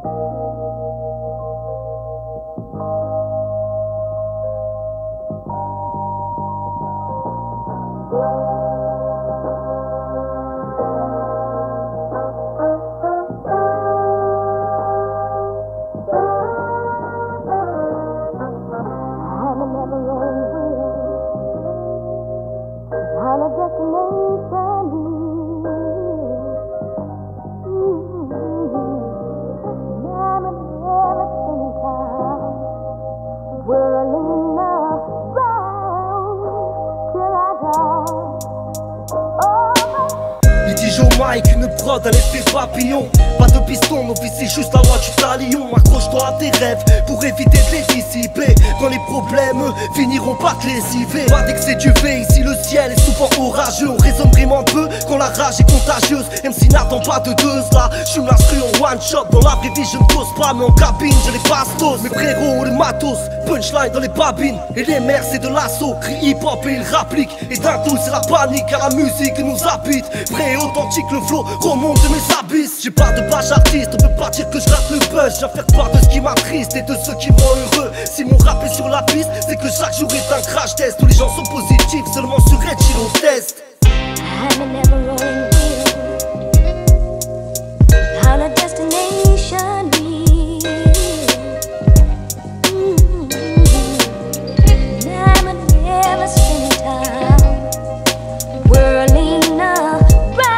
Mike, une prod à l'effet papillon. Pas de piston, mon fils c'est juste la loi du talion. Accroche-toi à tes rêves pour éviter de les dissiper. Quand les problèmes finiront par te lessiver. Pas d'excès du V, ici le ciel est souvent orageux. On raisonne vraiment peu quand la rage est contagieuse. MC n'attend pas de deux, là j'suis l'instru en one shot. Dans la vraie vie je ne pose pas, mais en cabine je les bastos. Mes frérots, les matos, punchline dans les babines. Et les mères c'est de l'assaut, cri hip hop et ils rappliquent. Et d'un coup c'est la panique car la musique nous habite. Vrai et authentique, le flow remonte de mes abysses. J'ai pas de page artiste, on peut pas dire que je rate le buzz. J'ai à faire part de ce qui m'attriste et de ceux qui me rend heureux. Si mon rap est sur la piste, c'est que chaque jour est un crash test. Tous les gens sont positifs, seulement sur Red Chill on teste. I'm a never rolling wheel on a destination wheel. I'm a never spending time whirling around.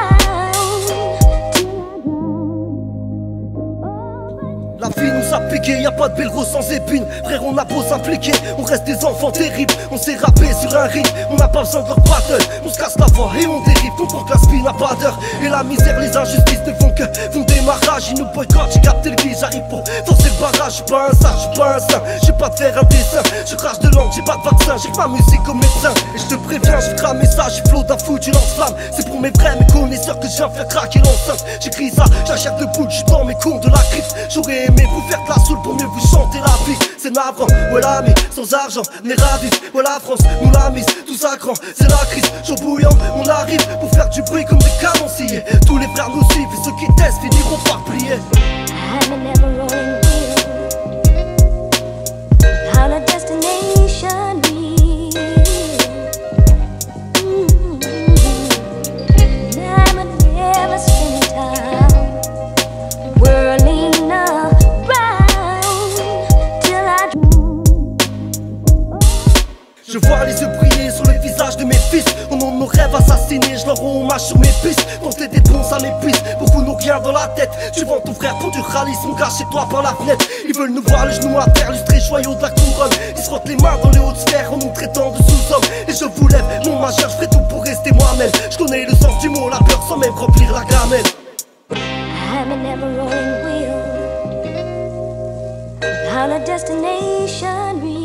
La vie nous a piqué, y'a pas de belle rose sans épines. Frère, on a beau s'impliquer, on reste des enfants terribles. On s'est rappé sur un rythme, on n'a pas besoin de leur battle. On se casse la voix et on dérive, comprend que la spin n'a pas d'heure. Et la misère, les injustices ne font que font démarrage. Ils nous boycottent, j'ai capté le guide, j'arrive pour forcer le barrage. J'suis pas un sage, j'suis pas un saint, j'ai pas de faire un dessin. Je crache de langue, j'ai pas de vaccin, j'ai ma musique comme médecin. Et je te préviens, je crame ça, j'ai flot d'un fou, tu lance-flamme. C'est pour mes vrais, mes connaisseurs que je viens faire craquer l'enceinte. J'écris ça, j'achète de boule, j'suis dans mes cours de la crypte. J'aurais aimé vous faire de la soul pour mieux vous chanter la vie. C'est navrant, ouais l'ami, sans argent, on est ravis. Ouais la France, nous la mise, tout ça grand, c'est la crise. Chaud bouillant, on arrive pour faire du bruit comme des canons sciés. Tous les frères nous suivent et ceux qui testent finiront par plier. I'm a never rolling wheel on a destination wheel. I'm a never spending time whirling around till I drown. Je vois les yeux briller sur le visage de mes fils. Au nom de nos rêves assassinés, je leur rends hommage sur mes pistes. Tenter des bons à l'épice, beaucoup n'ont rien dans la tête. Tu vends ton frère pour du rallye, sont cachés toi par la fenêtre. Ils veulent nous voir les genoux à terre, lustrés joyaux de la couronne. Ils se frottent les mains dans les hautes sphères en nous traitant de sous-hommes. Et je vous lève, mon majeur, je ferai tout pour rester moi-même. Je connais le sens du mot, la peur sans même remplir la gamelle. I'm a never rolling wheel on a destination wheel.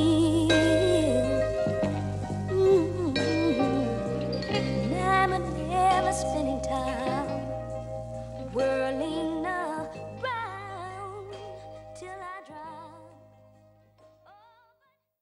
I'm a never spending time whirling